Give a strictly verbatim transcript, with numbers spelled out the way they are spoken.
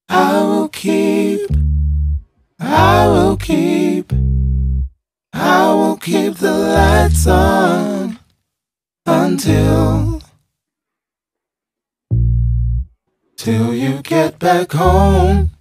I will keep, I will keep, I will keep the lights on until, till you get back home.